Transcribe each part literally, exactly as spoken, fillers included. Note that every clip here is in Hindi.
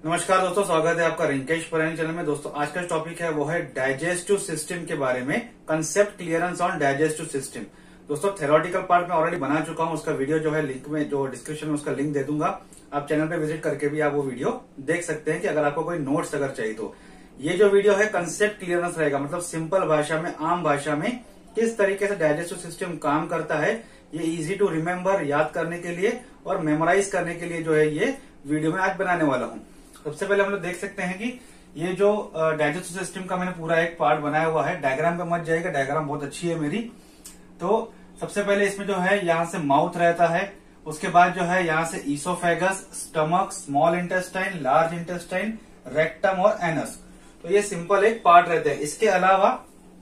नमस्कार दोस्तों, स्वागत है आपका रिंकेश पुरानी चैनल में। दोस्तों आज का टॉपिक है वो है डाइजेस्टिव सिस्टम के बारे में, concept clearance on digestive system. दोस्तों थ्योरेटिकल पार्ट में ऑलरेडी बना चुका हूं, उसका वीडियो जो है लिंक में, जो डिस्क्रिप्शन में उसका लिंक दे दूंगा। आप चैनल पे विजिट करके भी आप वो वीडियो देख सकते हैं कि अगर आपको कोई नोट्स अगर चाहिए तो। ये जो वीडियो है कंसेप्ट क्लियरेंस रहेगा, मतलब सिंपल भाषा में, आम भाषा में किस तरीके से डाइजेस्टिव सिस्टम काम करता है, ये इजी टू रिमेम्बर, याद करने के लिए और मेमोराइज करने के लिए जो है ये वीडियो में आज बनाने वाला हूं। सबसे पहले हम लोग देख सकते हैं कि ये जो डाइजेस्टिव सिस्टम का मैंने पूरा एक पार्ट बनाया हुआ है। डायग्राम पे मत जाएगा, डायग्राम बहुत अच्छी है मेरी। तो सबसे पहले इसमें जो है यहाँ से माउथ रहता है, उसके बाद जो है यहाँ से oesophagus, stomach, small intestine, large intestine, rectum और एनस। तो ये सिंपल एक पार्ट रहते हैं। इसके अलावा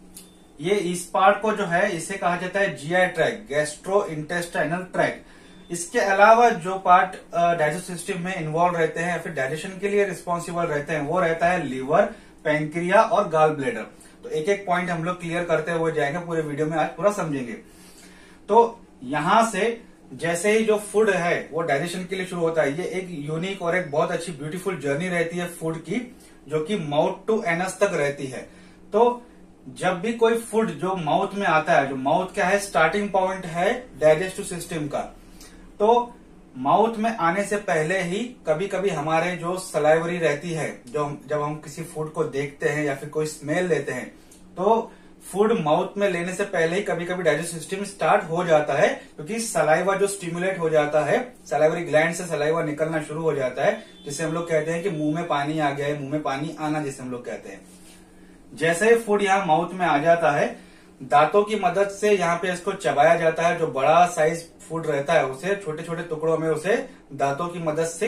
ये इस पार्ट को जो है इसे कहा जाता है GI tract, gastro intestinal tract. इसके अलावा जो पार्ट डाइजेस्टिव सिस्टम में इन्वॉल्व रहते हैं या फिर डाइजेशन के लिए रिस्पॉन्सिबल रहते हैं वो रहता है लीवर, पैंक्रिया और गाल ब्लेडर। तो एक एक पॉइंट हम लोग क्लियर करते हुए जाएंगे, पूरे वीडियो में आज पूरा समझेंगे। तो यहां से जैसे ही जो फूड है वो डाइजेशन के लिए शुरू होता है, ये एक यूनिक और एक बहुत अच्छी ब्यूटीफुल जर्नी रहती है फूड की, जो कि माउथ टू एनस तक रहती है। तो जब भी कोई फूड जो माउथ में आता है, जो माउथ क्या है, स्टार्टिंग पॉइंट है डाइजेस्टिव सिस्टम का। तो माउथ में आने से पहले ही कभी कभी हमारे जो सलाइवरी रहती है, जो जब हम किसी फूड को देखते हैं या फिर कोई स्मेल लेते हैं, तो फूड माउथ में लेने से पहले ही कभी कभी डाइजेस्टिव सिस्टम स्टार्ट हो जाता है, क्योंकि सलाइवा जो स्टिमुलेट हो जाता है, सलाइवरी ग्लैंड से सलाइवा निकलना शुरू हो जाता है, जिसे हम लोग कहते हैं कि मुंह में पानी आ गया है, मुंह में पानी आना जिसे हम लोग कहते हैं। जैसे ही फूड यहाँ माउथ में आ जाता है, दांतों की मदद से यहाँ पे इसको चबाया जाता है। जो बड़ा साइज फूड रहता है उसे छोटे छोटे टुकड़ों में उसे दांतों की मदद से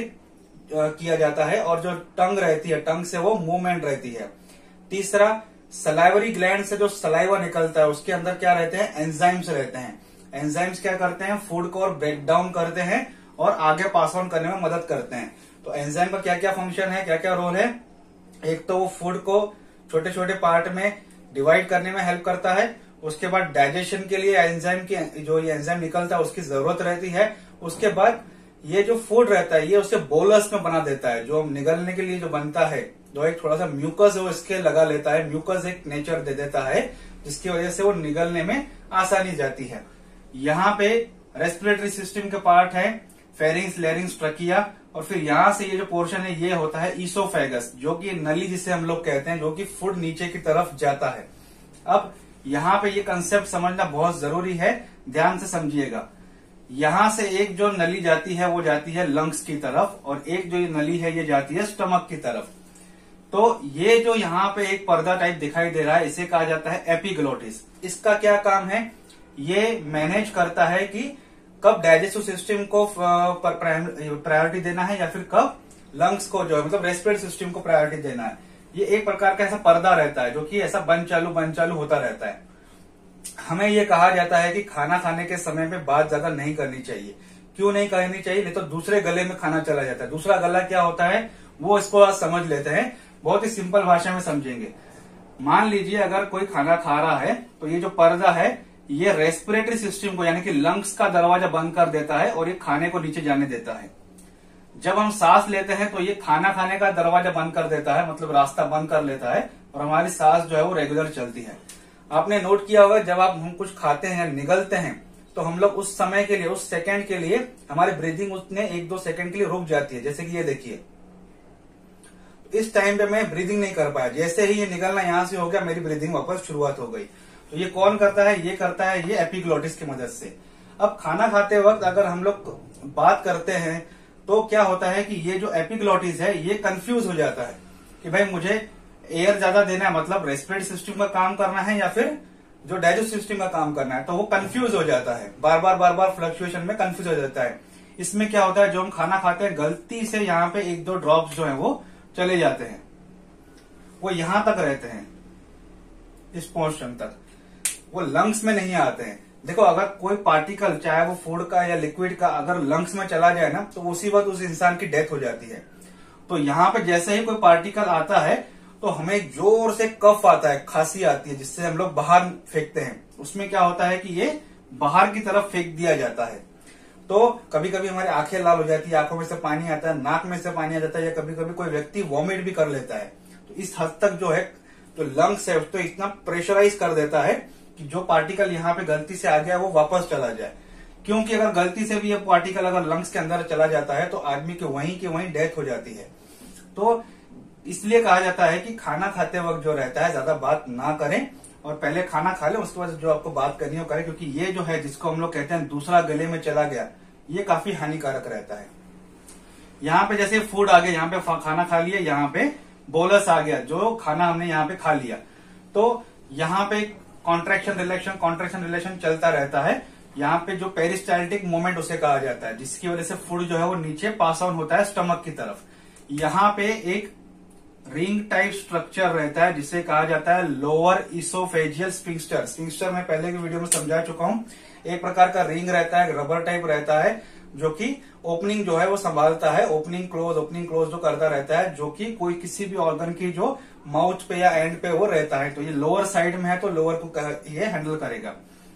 किया जाता है, और जो टंग रहती है, टंग से वो मूवमेंट रहती है। तीसरा, सलाइवरी ग्लैंड से जो सलाइवा निकलता है उसके अंदर क्या रहते हैं, एंजाइम्स रहते हैं। एंजाइम्स क्या करते हैं, फूड को और ब्रेक डाउन करते हैं और आगे पास ऑन करने में मदद करते हैं। तो एंजाइम का क्या क्या फंक्शन है, क्या क्या रोल है। एक तो वो फूड को छोटे छोटे पार्ट में डिवाइड करने में हेल्प करता है। उसके बाद डाइजेशन के लिए एंजाइम की, जो ये एंजाइम निकलता है उसकी जरूरत रहती है। उसके बाद ये जो फूड रहता है ये उसे बोलस में बना देता है, जो निगलने के लिए जो बनता है, जो एक थोड़ा सा म्यूकस है वो इसके लगा लेता है। म्यूकस एक नेचर दे देता है जिसकी वजह से वो निगलने में आसानी जाती है। यहाँ पे रेस्पिरेटरी सिस्टम के पार्ट है, फेरिंग्स, लैरिंग्स, ट्रकिया, और फिर यहाँ से ये जो पोर्शन है ये होता है ईसोफेगस, जो कि नली जिसे हम लोग कहते हैं, जो कि फूड नीचे की तरफ जाता है। अब यहाँ पे ये कंसेप्ट समझना बहुत जरूरी है, ध्यान से समझिएगा। यहाँ से एक जो नली जाती है वो जाती है लंग्स की तरफ, और एक जो ये नली है ये जाती है स्टमक की तरफ। तो ये जो यहाँ पे एक पर्दा टाइप दिखाई दे रहा है इसे कहा जाता है एपिग्लोटिस। इसका क्या काम है, ये मैनेज करता है कि कब डाइजेस्टिव सिस्टम को प्रायोरिटी देना है या फिर कब लंग्स को, जो है मतलब रेस्पिरेटरी सिस्टम को प्रायोरिटी देना है। ये एक प्रकार का ऐसा पर्दा रहता है जो कि ऐसा बंद चालू बंद चालू होता रहता है। हमें ये कहा जाता है कि खाना खाने के समय में बात ज्यादा नहीं करनी चाहिए। क्यों नहीं करनी चाहिए, नहीं तो दूसरे गले में खाना चला जाता है। दूसरा गला क्या होता है वो इसको आज समझ लेते हैं, बहुत ही सिंपल भाषा में समझेंगे। मान लीजिए अगर कोई खाना खा रहा है तो ये जो पर्दा है ये रेस्पिरेटरी सिस्टम को, यानी कि लंग्स का दरवाजा बंद कर देता है और ये खाने को नीचे जाने देता है। जब हम सांस लेते हैं तो ये खाना खाने का दरवाजा बंद कर देता है, मतलब रास्ता बंद कर लेता है, और हमारी सांस जो है वो रेगुलर चलती है। आपने नोट किया होगा जब आप हम कुछ खाते हैं, निगलते हैं, तो हम लोग उस समय के लिए, उस सेकंड के लिए हमारी ब्रीदिंग उसने एक दो सेकंड के लिए रुक जाती है। जैसे कि ये देखिए, इस टाइम पे मैं ब्रीदिंग नहीं कर पाया, जैसे ही ये निकलना यहां से हो गया मेरी ब्रीदिंग वापस शुरुआत हो गई। तो ये कौन करता है, ये करता है ये एपिग्लोटिस की मदद से। अब खाना खाते वक्त अगर हम लोग बात करते हैं तो क्या होता है कि ये जो एपिग्लोटिस है ये कंफ्यूज हो जाता है कि भाई मुझे एयर ज्यादा देना है, मतलब रेस्पिरेटरी सिस्टम का काम करना है या फिर जो डाइजेस्टिव सिस्टम का काम करना है। तो वो कंफ्यूज हो जाता है, बार बार बार बार फ्लक्चुएशन में कंफ्यूज हो जाता है। इसमें क्या होता है, जो हम खाना खाते हैं गलती से यहाँ पे एक दो ड्रॉप्स जो है वो चले जाते हैं, वो यहां तक रहते हैं, इस पोर्शन तक, वो लंग्स में नहीं आते हैं। देखो अगर कोई पार्टिकल, चाहे वो फूड का या लिक्विड का, अगर लंग्स में चला जाए ना तो उसी वक्त उस इंसान की डेथ हो जाती है। तो यहाँ पे जैसे ही कोई पार्टिकल आता है तो हमें जोर से कफ आता है, खांसी आती है, जिससे हम लोग बाहर फेंकते हैं। उसमें क्या होता है कि ये बाहर की तरफ फेंक दिया जाता है। तो कभी कभी हमारी आंखें लाल हो जाती है, आंखों में से पानी आता है, नाक में से पानी आ जाता है, या कभी कभी कोई व्यक्ति वॉमिट भी कर लेता है। तो इस हद तक जो है तो लंग्स है तो इतना प्रेशराइज कर देता है कि जो पार्टिकल यहाँ पे गलती से आ गया वो वापस चला जाए, क्योंकि अगर गलती से भी ये पार्टिकल अगर लंग्स के अंदर चला जाता है तो आदमी के वहीं के वहीं डेथ हो जाती है। तो इसलिए कहा जाता है कि खाना खाते वक्त जो रहता है ज्यादा बात ना करें, और पहले खाना खा लें, उसके बाद जो आपको बात करनी हो करें, क्योंकि ये जो है जिसको हम लोग कहते हैं दूसरा गले में चला गया, ये काफी हानिकारक रहता है। यहाँ पे जैसे फूड आ गया, यहाँ पे खाना खा लिया, यहाँ पे बोलस आ गया, जो खाना हमने यहाँ पे खा लिया, तो यहाँ पे कॉन्ट्रैक्शन रिलेक्शन कॉन्ट्रैक्शन रिलेशन चलता रहता है। यहाँ पे जो पेरिस्टाल्टिक मोमेंट उसे कहा जाता है, जिसकी वजह से फूड जो है वो नीचे पास ऑन होता है स्टमक की तरफ। यहाँ पे एक रिंग टाइप स्ट्रक्चर रहता है जिसे कहा जाता है लोअर इसोफेजियल स्फिंक्टर। स्फिंक्टर मैं पहले की वीडियो में समझा चुका हूं। एक प्रकार का रिंग रहता है, रबर टाइप रहता है, जो कि ओपनिंग जो है वो संभालता है, ओपनिंग क्लोज ओपनिंग क्लोज जो करता रहता है, जो कि कोई किसी भी ऑर्गन की जो माउथ पे या एंड पे वो रहता है। तो ये लोअर साइड में है तो लोअर को ये हैंडल करेगा।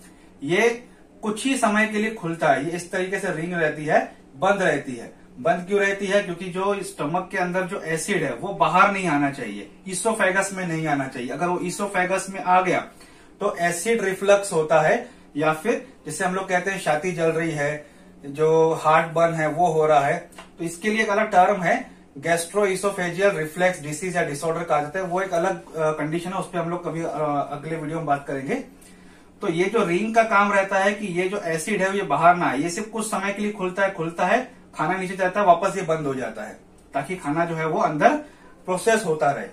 ये कुछ ही समय के लिए खुलता है, ये इस तरीके से रिंग रहती है, बंद रहती है। बंद क्यों रहती है? क्योंकि जो स्टमक के अंदर जो एसिड है वो बाहर नहीं आना चाहिए, ईसोफेगस में नहीं आना चाहिए। अगर वो ईसोफेगस में आ गया तो एसिड रिफ्लक्स होता है, या फिर जिसे हम लोग कहते हैं छाती जल रही है, जो हार्ट बर्न है वो हो रहा है। तो इसके लिए एक अलग टर्म है, गैस्ट्रो इसोफेजियल रिफ्लेक्स डिसीज या डिसऑर्डर कहा जाता है। वो एक अलग कंडीशन है, उस पर हम लोग कभी अगले वीडियो में बात करेंगे। तो ये जो रिंग का काम रहता है कि ये जो एसिड है ये बाहर ना आए, ये सिर्फ कुछ समय के लिए खुलता है खुलता है खाना नीचे जाता है, वापस ये बंद हो जाता है, ताकि खाना जो है वो अंदर प्रोसेस होता रहे।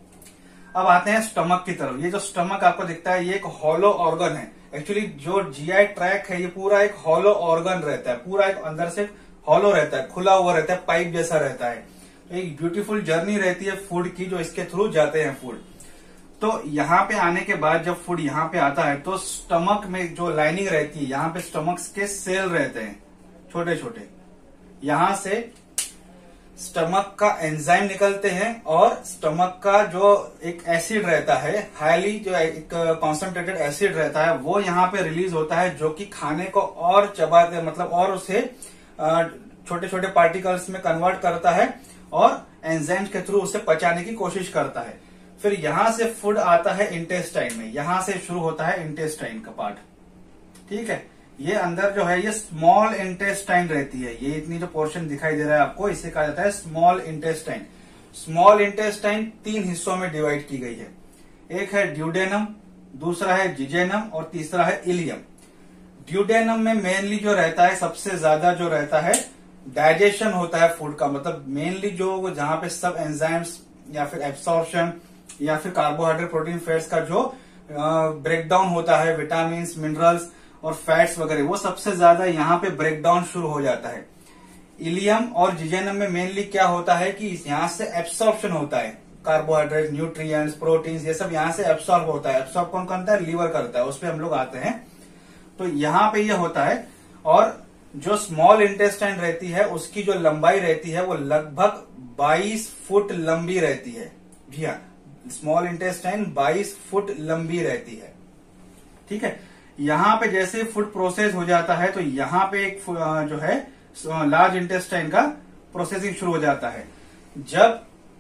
अब आते हैं स्टमक की तरफ। ये जो स्टमक आपको दिखता है ये एक हॉलो ऑर्गन है। एक्चुअली जो जीआई ट्रैक है ये पूरा एक हॉलो ऑर्गन रहता है, पूरा एक अंदर से हॉलो रहता है, खुला हुआ रहता है, पाइप जैसा रहता है। तो एक ब्यूटीफुल जर्नी रहती है फूड की, जो इसके थ्रू जाते हैं फूड। तो यहाँ पे आने के बाद जब फूड यहाँ पे आता है तो स्टमक में जो लाइनिंग रहती है, यहाँ पे स्टमक के सेल रहते हैं छोटे छोटे, यहां से स्टमक का एंजाइम निकलते हैं, और स्टमक का जो एक एसिड रहता है, हाईली जो एक कॉन्सेंट्रेटेड एसिड रहता है, वो यहाँ पे रिलीज होता है, जो कि खाने को और चबाते मतलब और उसे छोटे छोटे पार्टिकल्स में कन्वर्ट करता है और एंजाइम्स के थ्रू उसे पचाने की कोशिश करता है। फिर यहां से फूड आता है इंटेस्टाइन में, यहां से शुरू होता है इंटेस्टाइन का पार्ट। ठीक है, ये अंदर जो है ये स्मॉल इंटेस्टाइन रहती है। ये इतनी जो पोर्शन दिखाई दे रहा है आपको, इसे कहा जाता है स्मॉल इंटेस्टाइन। स्मॉल इंटेस्टाइन तीन हिस्सों में डिवाइड की गई है। एक है ड्यूडेनम, दूसरा है जिजेनम और तीसरा है इलियम। ड्यूडेनम में मेनली जो रहता है, सबसे ज्यादा जो रहता है डाइजेशन होता है फूड का, मतलब मेनली जो जहां पे सब एंजाइम्स या फिर एब्सॉर्प्शन या फिर कार्बोहाइड्रेट प्रोटीन फैट्स का जो ब्रेकडाउन होता है, विटामिन मिनरल्स और फैट्स वगैरह, वो सबसे ज्यादा यहाँ पे ब्रेकडाउन शुरू हो जाता है। इलियम और जिजेनम में मेनली क्या होता है कि यहाँ से एब्सॉर्प्शन होता है, कार्बोहाइड्रेट, न्यूट्रिएंट्स, प्रोटीन्स, ये सब यहाँ से एब्सॉर्ब होता है। एब्सॉर्ब कौन करता है? लीवर करता है, उस पर हम लोग आते हैं। तो यहाँ पे ये होता है। और जो स्मॉल इंटेस्टाइन रहती है उसकी जो लंबाई रहती है वो लगभग बाईस फुट लंबी रहती है। जी हाँ, स्मॉल इंटेस्टाइन बाईस फुट लंबी रहती है। ठीक है, यहाँ पे जैसे फूड प्रोसेस हो जाता है तो यहाँ पे एक जो है लार्ज इंटेस्टाइन का प्रोसेसिंग शुरू हो जाता है। जब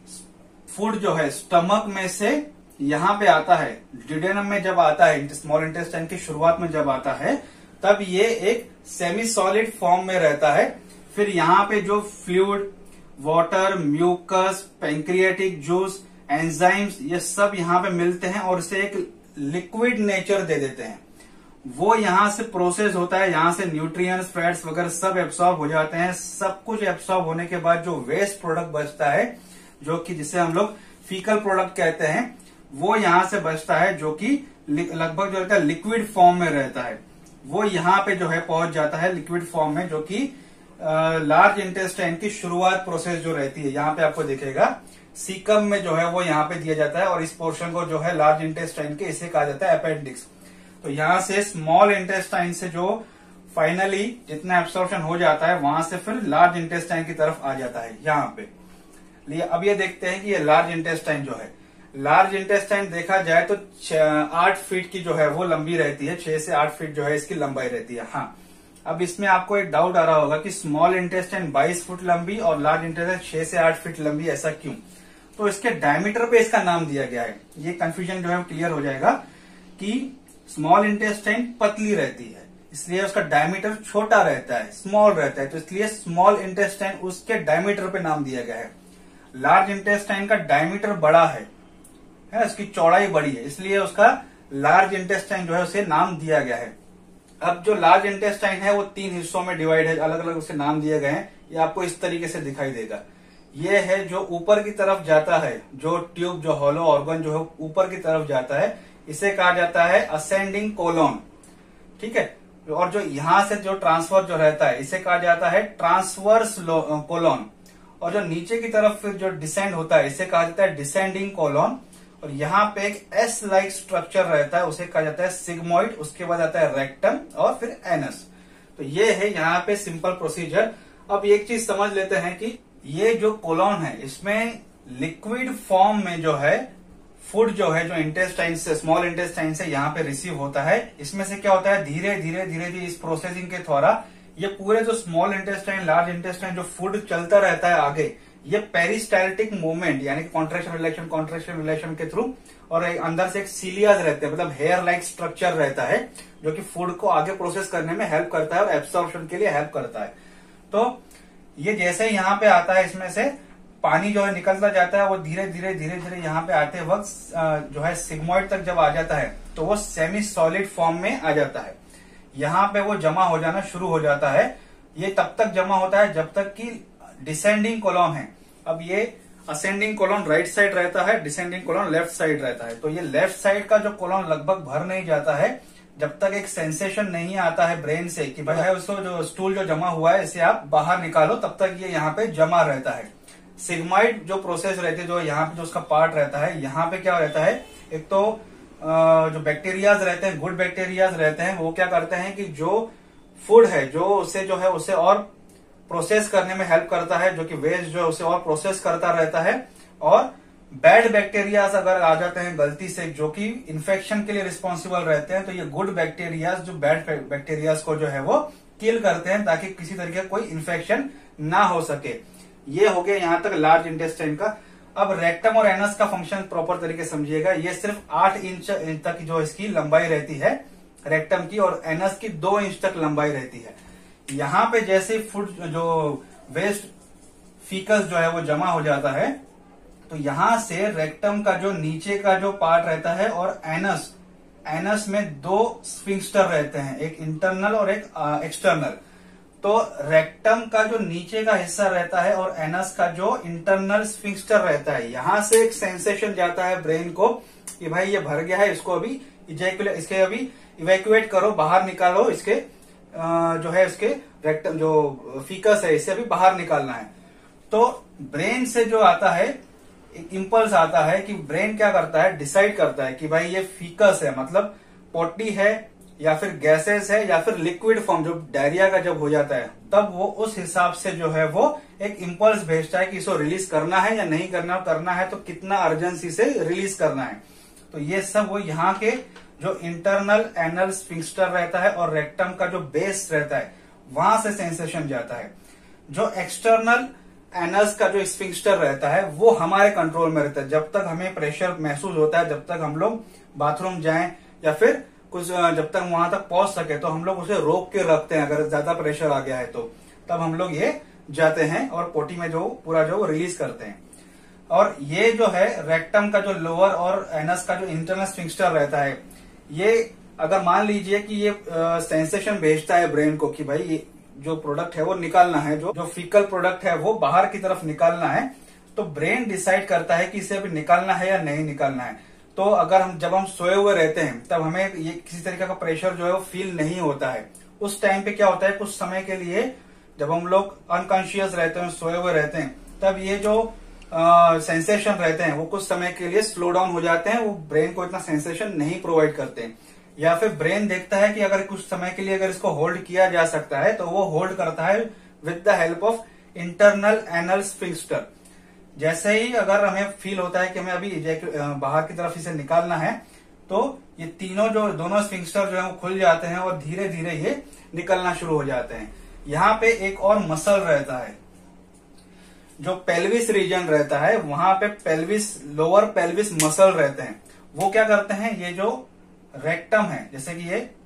फूड जो है स्टमक में से यहाँ पे आता है, ड्यूडेनम में जब आता है, स्मॉल इंटेस्टाइन की शुरुआत में जब आता है, तब ये एक सेमी सॉलिड फॉर्म में रहता है। फिर यहाँ पे जो fluid, water, mucus, pancreatic juice, enzymes, ये सब यहाँ पे मिलते हैं और इसे एक लिक्विड नेचर दे देते हैं। वो यहां से प्रोसेस होता है, यहां से न्यूट्रिएंट्स, फैट्स वगैरह सब एब्सॉर्ब हो जाते हैं। सब कुछ एब्सॉर्ब होने के बाद जो वेस्ट प्रोडक्ट बचता है, जो कि जिसे हम लोग फीकल प्रोडक्ट कहते हैं, वो यहां से बचता है, जो कि लगभग जो रहता है लिक्विड फॉर्म में रहता है। वो यहाँ पे जो है पहुंच जाता है लिक्विड फॉर्म में, जो कि लार्ज इंटेस्टाइन की शुरुआत प्रोसेस जो रहती है, यहाँ पे आपको दिखेगा सीकम में जो है वो यहाँ पे दिया जाता है। और इस पोर्शन को जो है लार्ज इंटेस्टाइन के, इसे कहा जाता है अपेंडिक्स। तो यहां से स्मॉल इंटेस्टाइन से जो फाइनली जितना एब्सॉर्प्शन हो जाता है, वहां से फिर लार्ज इंटेस्टाइन की तरफ आ जाता है यहाँ पे। लिए अब ये देखते हैं कि ये लार्ज इंटेस्टाइन जो है, लार्ज इंटेस्टाइन देखा जाए तो आठ फीट की जो है वो लंबी रहती है, छह से आठ फीट जो है इसकी लंबाई रहती है। हाँ, अब इसमें आपको एक डाउट आ रहा होगा कि स्मॉल इंटेस्टाइन बाईस फुट लंबी और लार्ज इंटेस्टाइन छह से आठ फीट लंबी, ऐसा क्यों? तो इसके डायमीटर पे इसका नाम दिया गया है। ये कंफ्यूजन जो है क्लियर हो जाएगा कि स्मॉल इंटेस्टाइन पतली रहती है, इसलिए उसका डायमीटर छोटा रहता है, स्मॉल रहता है, तो इसलिए स्मॉल इंटेस्टाइन उसके डायमीटर पे नाम दिया गया है। लार्ज इंटेस्टाइन का डायमीटर बड़ा है, है इसकी चौड़ाई बड़ी है, इसलिए उसका लार्ज इंटेस्टाइन जो है उसे नाम दिया गया है। अब जो लार्ज इंटेस्टाइन है वो तीन हिस्सों में डिवाइड है, अलग अलग उसे नाम दिए गए हैं। ये आपको इस तरीके से दिखाई देगा। ये है जो ऊपर की तरफ जाता है, जो ट्यूब, जो हॉलो ऑर्गन जो है ऊपर की तरफ जाता है, इसे कहा जाता है असेंडिंग कोलोन, ठीक है। और जो यहां से जो ट्रांसफर जो रहता है इसे कहा जाता है ट्रांसवर्स कोलोन। और जो नीचे की तरफ फिर जो डिसेंड होता है इसे कहा जाता है डिसेंडिंग कोलोन। और यहाँ पे एक एस लाइक स्ट्रक्चर रहता है, उसे कहा जाता है सिग्मोइड। उसके बाद आता है रेक्टम और फिर एनस। तो ये है यहाँ पे सिंपल प्रोसीजर। अब एक चीज समझ लेते हैं कि ये जो कोलोन है इसमें लिक्विड फॉर्म में जो है फूड जो है जो इंटेस्टाइन से, स्मॉल इंटेस्टाइन से यहाँ पे रिसीव होता है। इसमें से क्या होता है, धीरे धीरे धीरे धीरे इस प्रोसेसिंग के द्वारा ये पूरे जो स्मॉल इंटेस्टाइन, लार्ज इंटेस्टाइन जो फूड चलता रहता है आगे, ये पेरिस्टाल्टिक मूवमेंट यानी कि कॉन्ट्रैक्शन रिलेक्शन कॉन्ट्रैक्शन रिलेशन के थ्रू, और अंदर से एक सीलियाज रहते हैं, मतलब हेयर लाइक स्ट्रक्चर रहता है जो कि फूड को आगे प्रोसेस करने में हेल्प करता है और एब्सॉर्प्शन के लिए हेल्प करता है। तो ये जैसे ही यहाँ पे आता है, इसमें से पानी जो है निकलता जाता है, वो धीरे धीरे धीरे धीरे यहाँ पे आते वक्त जो है सिग्मोइड तक जब आ जाता है तो वो सेमी सॉलिड फॉर्म में आ जाता है। यहाँ पे वो जमा हो जाना शुरू हो जाता है। ये तब तक जमा होता है जब तक कि डिसेंडिंग कोलोन है। अब ये असेंडिंग कोलोन राइट साइड रहता है, डिसेंडिंग कोलोन लेफ्ट साइड रहता है। तो ये लेफ्ट साइड का जो कोलोन लगभग भर नहीं जाता है जब तक एक सेंसेशन नहीं आता है ब्रेन से कि भाई है उसको जो स्टूल जो जमा हुआ है इसे आप बाहर निकालो, तब तक ये यहाँ पे जमा रहता है। सिग्माइड जो प्रोसेस रहती है, जो यहाँ पे जो उसका पार्ट रहता है, यहाँ पे क्या रहता है, एक तो जो बैक्टीरियाज रहते हैं, गुड बैक्टीरियाज रहते हैं, वो क्या करते हैं कि जो फूड है जो उसे जो है उसे और प्रोसेस करने में हेल्प करता है, जो कि वेस्ट जो है उसे और प्रोसेस करता रहता है। और बैड बैक्टीरियाज अगर आ जाते हैं गलती से, जो कि इन्फेक्शन के लिए रिस्पॉन्सिबल रहते हैं, तो ये गुड बैक्टीरियाज जो बैड बैक्टीरियाज को जो है वो किल करते हैं ताकि किसी तरीके का कोई इन्फेक्शन ना हो सके। ये हो गया यहाँ तक लार्ज इंटेस्टाइन का। अब रेक्टम और एनस का फंक्शन प्रॉपर तरीके समझिएगा। ये सिर्फ आठ इंच तक जो इसकी लंबाई रहती है रेक्टम की, और एनस की दो इंच तक लंबाई रहती है। यहाँ पे जैसे फूड जो वेस्ट फीकस जो है वो जमा हो जाता है, तो यहां से रेक्टम का जो नीचे का जो पार्ट रहता है और एनस, एनस में दो स्फिंक्टर रहते हैं, एक इंटरनल और एक एक्सटर्नल। तो रेक्टम का जो नीचे का हिस्सा रहता है और एनस का जो इंटरनल स्फिंक्टर रहता है, यहां से एक सेंसेशन जाता है ब्रेन को कि भाई ये भर गया है, इसको अभी इजैकुलेट, इसके अभी इवैक्यूएट करो, बाहर निकालो, इसके जो है इसके रेक्टम जो फीकस है इसे अभी बाहर निकालना है। तो ब्रेन से जो आता है एक इम्पल्स आता है कि ब्रेन क्या करता है, डिसाइड करता है कि भाई ये फीकस है, मतलब पोटी है या फिर गैसेस है या फिर लिक्विड फॉर्म, जो डायरिया का जब हो जाता है तब वो उस हिसाब से जो है वो एक इम्पल्स भेजता है कि इसको रिलीज करना है या नहीं करना, करना है तो कितना अर्जेंसी से रिलीज करना है। तो ये सब वो यहाँ के जो इंटरनल एनल स्फिंक्टर रहता है और रेक्टम का जो बेस रहता है वहां से सेंसेशन जाता है। जो एक्सटर्नल एनस का जो स्फिंक्टर रहता है वो हमारे कंट्रोल में रहता है। जब तक हमें प्रेशर महसूस होता है, जब तक हम लोग बाथरूम जाएं या फिर कुछ जब तक वहां तक पहुंच सके, तो हम लोग उसे रोक के रखते हैं। अगर ज्यादा प्रेशर आ गया है तो तब हम लोग ये जाते हैं और पोटी में जो पूरा जो रिलीज करते हैं। और ये जो है रेक्टम का जो लोअर और एनस का जो इंटरनल स्फिंक्टर रहता है, ये अगर मान लीजिए कि ये सेंसेशन भेजता है ब्रेन को कि भाई ये जो प्रोडक्ट है वो निकालना है, जो जो फीकल प्रोडक्ट है वो बाहर की तरफ निकालना है, तो ब्रेन डिसाइड करता है कि इसे अभी निकालना है या नहीं निकालना है। तो अगर हम जब हम सोए हुए रहते हैं तब हमें ये किसी तरीके का प्रेशर जो है वो फील नहीं होता है। उस टाइम पे क्या होता है, कुछ समय के लिए जब हम लोग अनकॉन्शियस रहते हैं, सोए हुए रहते हैं, तब ये जो सेंसेशन रहते हैं वो कुछ समय के लिए स्लो डाउन हो जाते हैं, वो ब्रेन को इतना सेंसेशन नहीं प्रोवाइड करते हैं। या फिर ब्रेन देखता है कि अगर कुछ समय के लिए अगर इसको होल्ड किया जा सकता है तो वो होल्ड करता है with the help of internal anal sphincter. जैसे ही अगर हमें फील होता है कि हमें अभी बाहर की तरफ इसे निकालना है, तो ये तीनों जो दोनों स्फिंक्टर जो है वो खुल जाते हैं और धीरे धीरे ये निकलना शुरू हो जाते हैं। यहाँ पे एक और मसल रहता है, जो पेल्विस रीजन रहता है, वहां पे पेल्विस लोअर पेल्विस मसल रहते हैं। वो क्या करते हैं, ये जो रेक्टम है, जैसे कि ये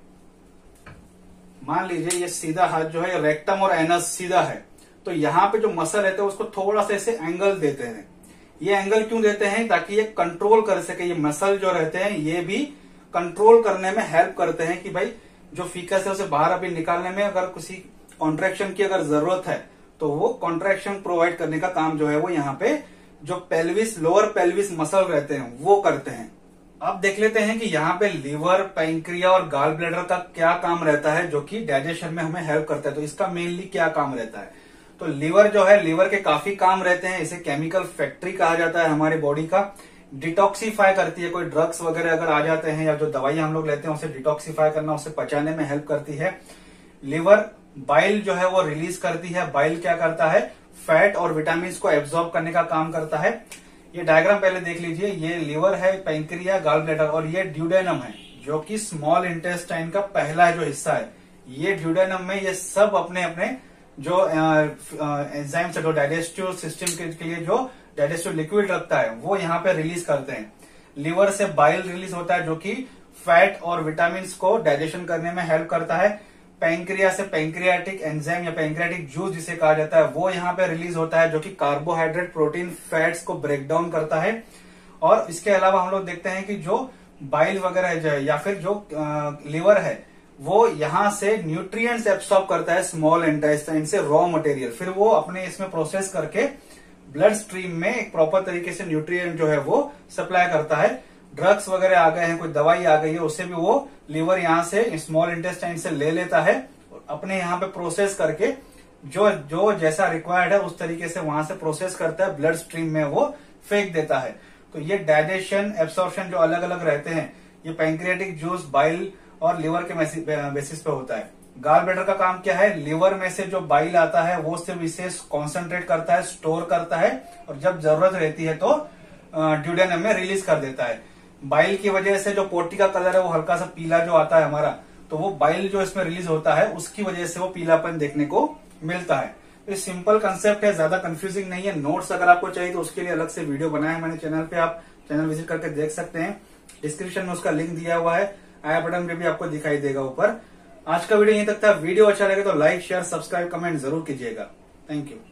मान लीजिए ये सीधा हाथ जो है रेक्टम और एनस सीधा है, तो यहाँ पे जो मसल रहते हैं उसको थोड़ा सा ऐसे एंगल देते हैं। ये एंगल क्यों देते हैं, ताकि ये कंट्रोल कर सके। ये मसल जो रहते हैं ये भी कंट्रोल करने में हेल्प करते हैं कि भाई जो फीकस है उसे बाहर अभी निकालने में अगर किसी कॉन्ट्रैक्शन की अगर जरूरत है तो वो कॉन्ट्रैक्शन प्रोवाइड करने का काम जो है वो यहाँ पे जो पेल्विस लोअर पेल्विस मसल रहते हैं वो करते हैं। अब देख लेते हैं कि यहाँ पे लीवर, पैंक्रिया और गाल ब्लैडर का क्या काम रहता है, जो कि डाइजेशन में हमें हेल्प करता है। तो इसका मेनली क्या काम रहता है, तो लीवर जो है, लीवर के काफी काम रहते हैं। इसे केमिकल फैक्ट्री कहा जाता है हमारी बॉडी का। डिटॉक्सीफाई करती है, कोई ड्रग्स वगैरह अगर आ जाते हैं या जो दवाइयां हम लोग लेते हैं उसे डिटॉक्सीफाई करना, उसे पचाने में हेल्प करती है। लीवर बाइल जो है वो रिलीज करती है। बाइल क्या करता है, फैट और विटामिन को एब्जॉर्ब करने का काम करता है। ये डायग्राम पहले देख लीजिए, ये लीवर है, पैंक्रिया, गाल ब्लैडर और ये ड्यूडेनम है, जो कि स्मॉल इंटेस्टाइन का पहला जो हिस्सा है। ये ड्यूडेनम में ये सब अपने अपने जो एंजाइम्स है, जो डाइजेस्टिव सिस्टम के, के लिए जो डाइजेस्टिव लिक्विड रखता है वो यहाँ पे रिलीज करते हैं। लीवर से बाइल रिलीज होता है, जो कि फैट और विटामिन को डाइजेशन करने में हेल्प करता है। पैंक्रिया से पैंक्रियाटिक एंजाइम या पैंक्रियाटिक जूस जिसे कहा जाता है वो यहाँ पे रिलीज होता है, जो कि कार्बोहाइड्रेट, प्रोटीन, फैट्स को ब्रेक डाउन करता है। और इसके अलावा हम लोग देखते हैं कि जो बाइल वगैरह जो है या फिर जो लीवर है वो यहाँ से न्यूट्रिएंट्स एब्सॉर्ब करता है स्मॉल इंटेस्टाइन से, रॉ मटेरियल, फिर वो अपने इसमें प्रोसेस करके ब्लड स्ट्रीम में एक प्रॉपर तरीके से न्यूट्रिएंट जो है वो सप्लाई करता है। ड्रग्स वगैरह आ गए हैं, कोई दवाई आ गई है, उससे भी वो लीवर यहाँ से स्मॉल इंटेस्टाइन से ले लेता है और अपने यहाँ पे प्रोसेस करके जो जो जैसा रिक्वायर्ड है उस तरीके से वहां से प्रोसेस करता है, ब्लड स्ट्रीम में वो फेंक देता है। तो ये डाइजेशन, एब्सॉर्प्शन जो अलग अलग रहते हैं, ये पैंक्रियाटिक जूस, बाइल और लिवर के बेसिस पे होता है। गाल ब्लैडर का काम क्या है, लिवर में से जो बाइल आता है वो सिर्फ इसे कॉन्सेंट्रेट करता है, स्टोर करता है और जब जरूरत रहती है तो ड्यूडेनम में रिलीज कर देता है। बाइल की वजह से जो पोटी का कलर है वो हल्का सा पीला जो आता है हमारा, तो वो बाइल जो इसमें रिलीज होता है उसकी वजह से वो पीलापन देखने को मिलता है। तो सिंपल कंसेप्ट है, ज्यादा कंफ्यूजिंग नहीं है। नोट्स अगर आपको चाहिए तो उसके लिए अलग से वीडियो बनाया है मैंने चैनल पे, आप चैनल विजिट करके देख सकते हैं। डिस्क्रिप्शन में उसका लिंक दिया हुआ है, आई बटन पे भी आपको दिखाई देगा ऊपर। आज का वीडियो यहीं तक था। वीडियो अच्छा लगे तो लाइक, शेयर, सब्सक्राइब, कमेंट जरूर कीजिएगा। Thank you.